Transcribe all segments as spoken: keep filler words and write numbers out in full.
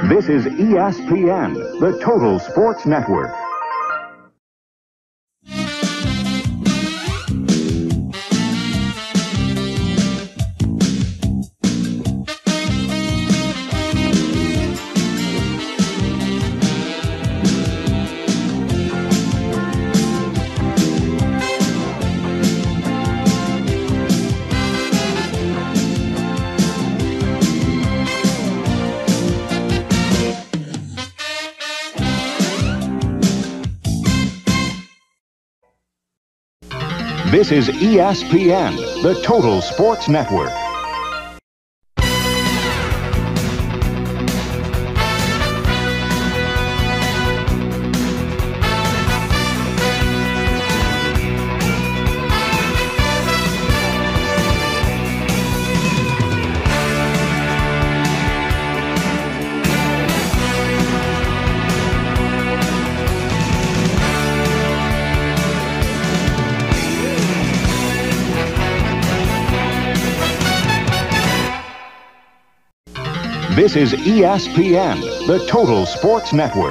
This is E S P N, the Total Sports Network. This is E S P N, the Total Sports Network. This is E S P N, the Total Sports Network.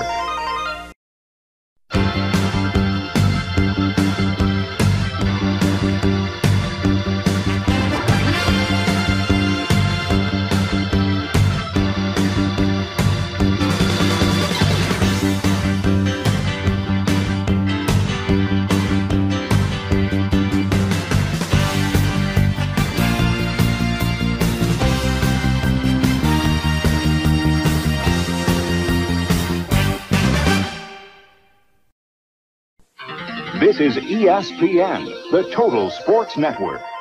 This is E S P N, the Total Sports Network.